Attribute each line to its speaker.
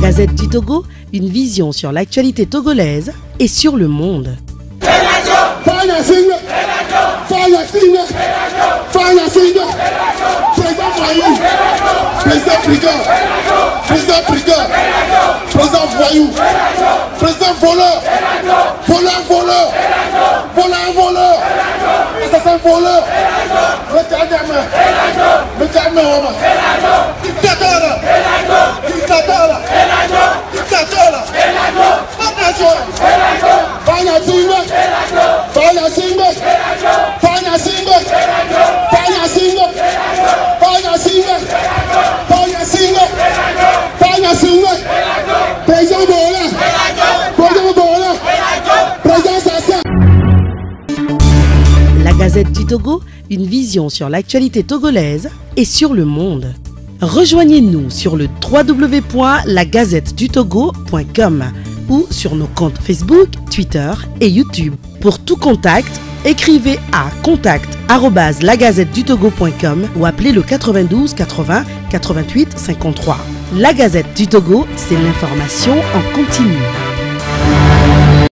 Speaker 1: Gazette du Togo, une vision sur l'actualité togolaise et sur le monde.
Speaker 2: Président brigand, président brigand, président voyou, président voleur, voleur, assassin voleur, le dictateur,
Speaker 1: La Gazette du Togo, une vision sur l'actualité togolaise et sur le monde. Rejoignez-nous sur le www.lagazettedutogo.com ou sur nos comptes Facebook, Twitter et YouTube. Pour tout contact, écrivez à contact@lagazettedutogo.com ou appelez le 92 80 88 53. La Gazette du Togo, c'est l'information en continu.